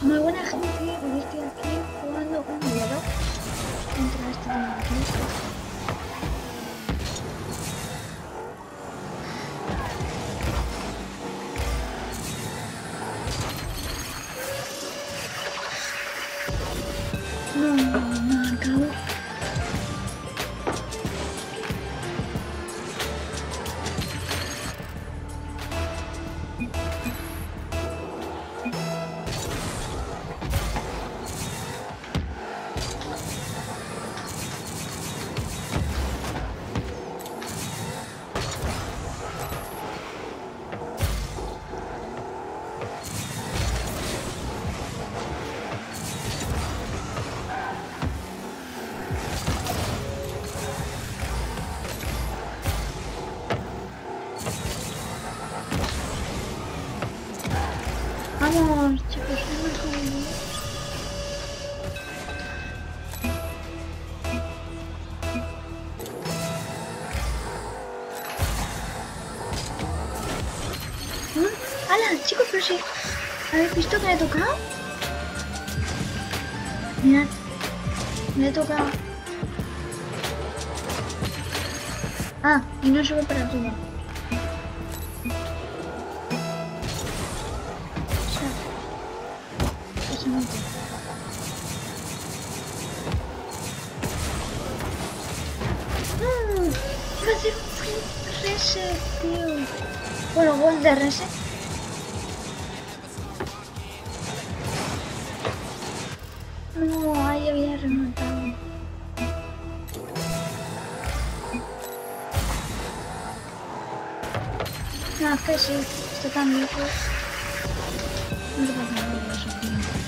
Muy buena gente, hoy estoy aquí jugando un duelo contra este de aquí. No, me acabo. Vamos, chicos, vamos con... ¡Hala, chicos, pero sí! ¿Habéis visto que le he tocado? Mirad, le he tocado. Ah, y no sube para arriba. O sea, que se mete. Va a hacer un reset, tío. Bueno, gol de reset. No, ahí había remontado. No, es que sí, está tan lejos. No se pasa nada de eso, tío.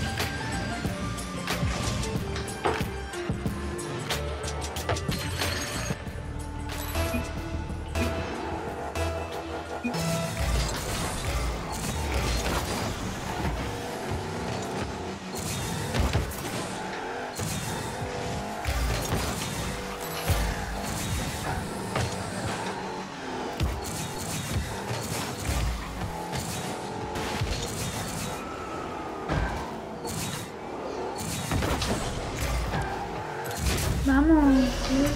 Vamos,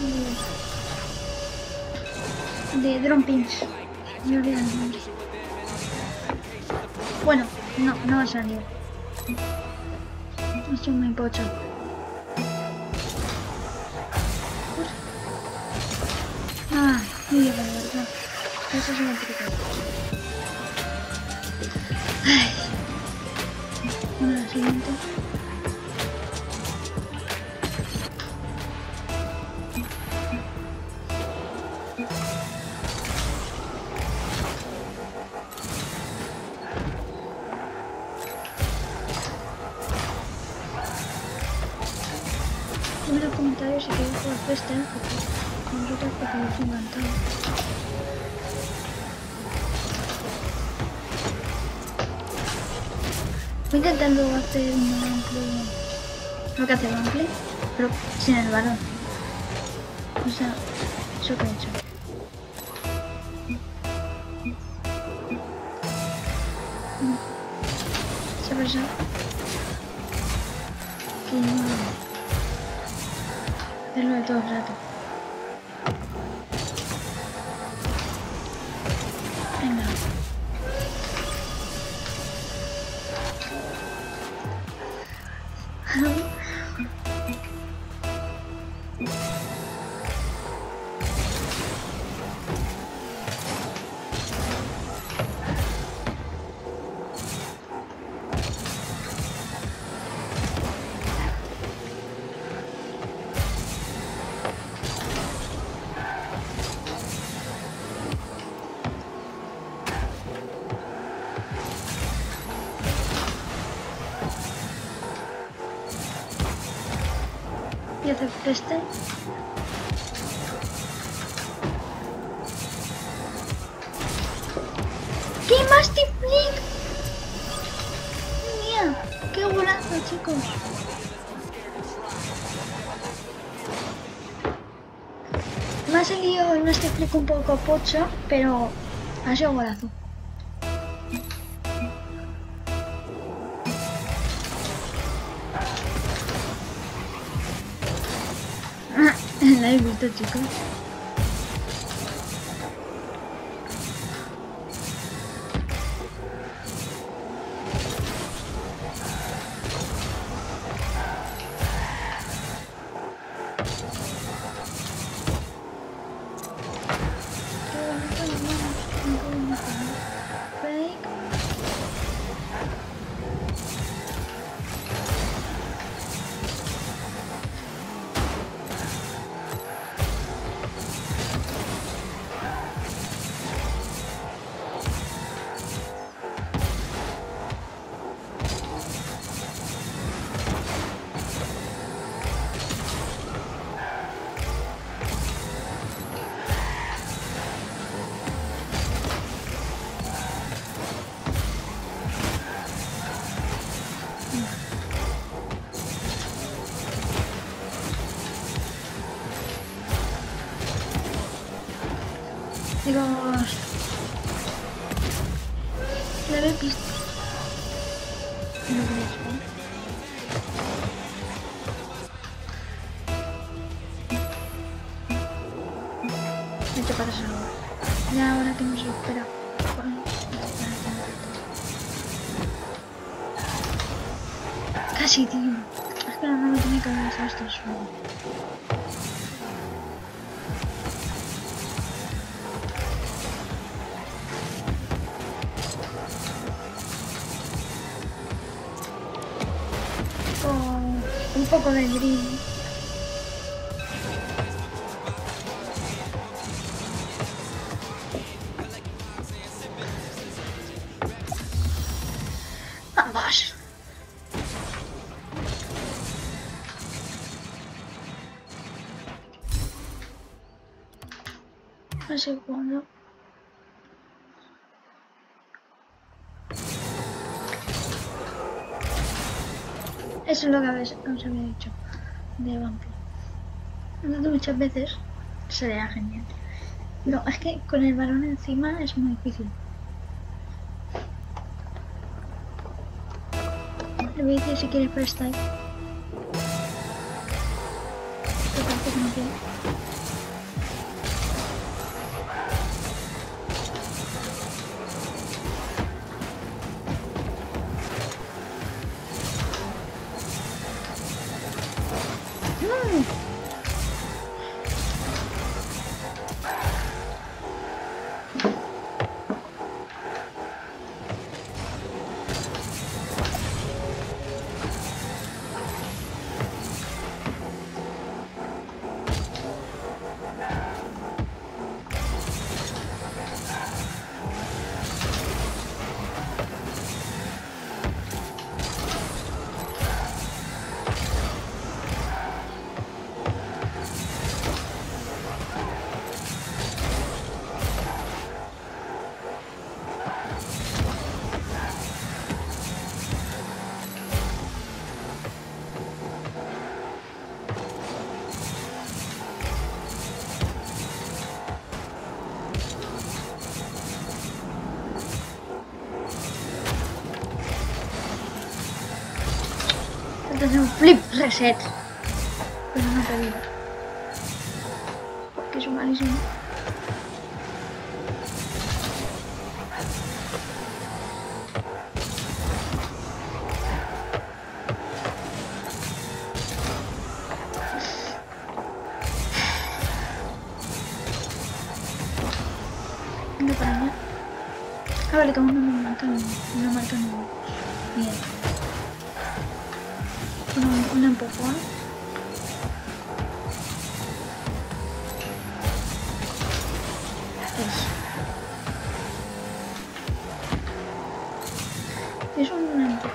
de Drompins. Me olvidé el nombre. Bueno, no ha salido. Estoy muy pocho. Ah, muy bien, verdad. Eso es un truco. Ay. Bueno, la siguiente. En los comentarios si queréis jugar Festa con nosotros porque nos encantado. Voy intentando hacer un amplio, lo que hace el amplio, pero sin el balón. O sea, eso que he hecho. Se pasa que no hacerlo de todo el rato. Venga. Y hacer Festa. ¡Qué Mastiff Blink! ¡Mía! ¡Qué golazo, chicos! Me ha salido el Mastiff Blink un poco pocho, pero ha sido golazo. ¿La habéis visto, chicos? Digo, la habéis visto. No veis, ¿eh? Vete para salvar. Ya ahora que nos espera. Casi, tío. Es que no me tiene que haber hecho esto solo. Un poco de gris. Vamos. No sé cuándo. Eso es lo que os había dicho de Vampiro. Entonces muchas veces sería genial. Pero es que con el balón encima es muy difícil. Le voy a decir si quiere freestyle. Pero parece que no quiere. Entonces un flip reset. Pero no te digo. Porque es malísimo. Venga para allá. Ah, vale, como no me marcan. No marcan bien. Un empujón. Es un empujón.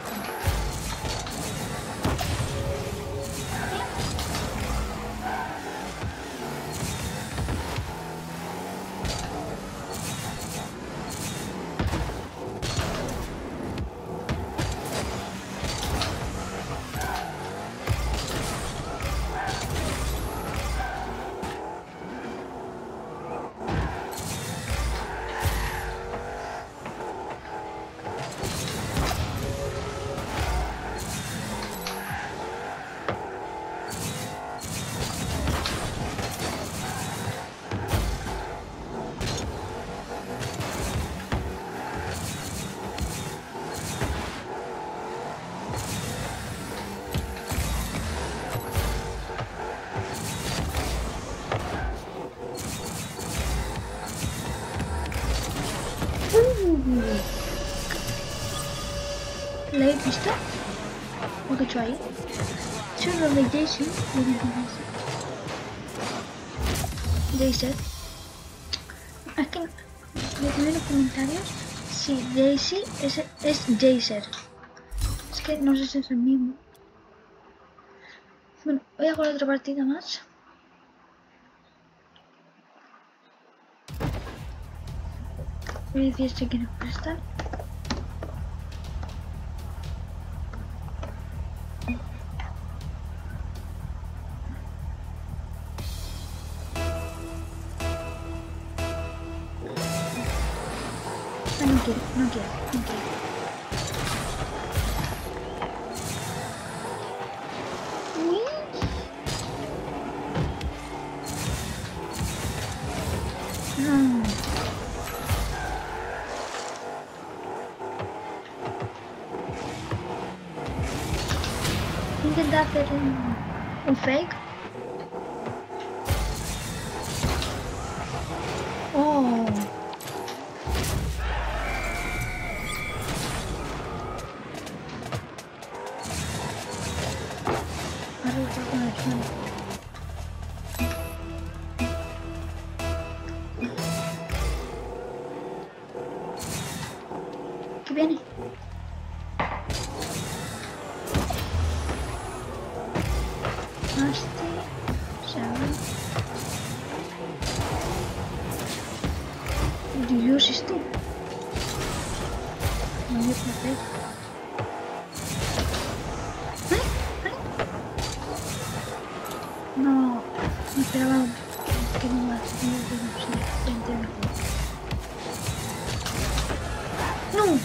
¿La he visto? ¿Lo que he hecho ahí? He hecho lo de Jason. Jason. Es que me ponen en los comentarios si Daisy es Jaser. Es que no sé si es el mismo. Bueno, voy a jugar otra partida más. Voy a decir si quiero prestar. No quiero. Uy. No. Intentar hacer un fake. Oh. ¿Qué viene? Dios, esto. No me puedo hacer. No, me esperaba que no me hacía. No.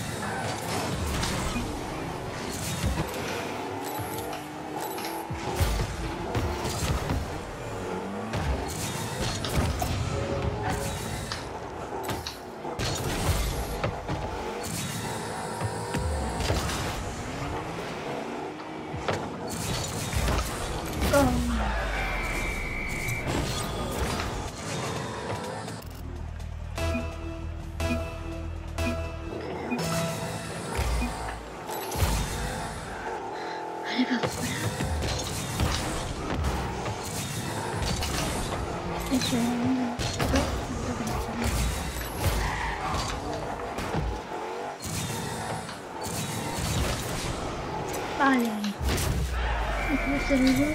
Vale. Este vídeo.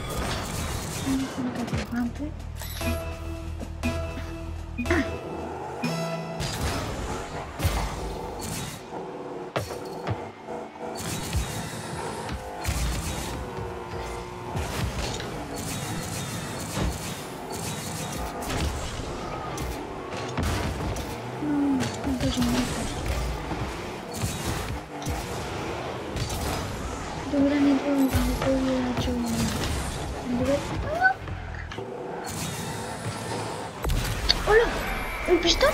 ¡Hola! ¿Un pistón?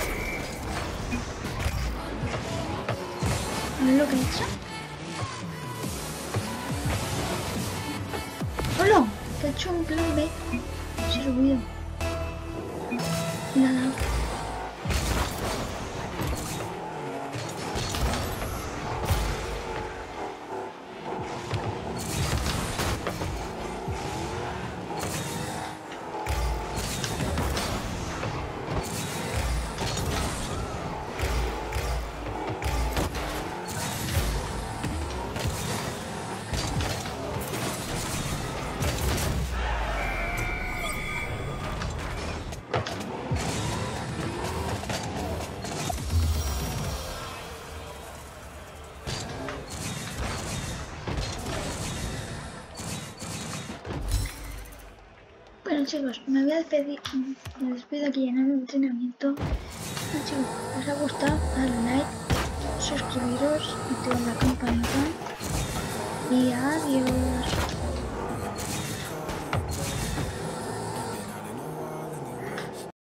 ¿No es lo que he hecho? ¡Hola! Te he hecho un plan B. Se ha subido. Nada. Bueno chicos, me voy a despedir, me despido aquí en el entrenamiento. Bueno chicos, os ha gustado, darle like, suscribiros, activar la campanita y adiós.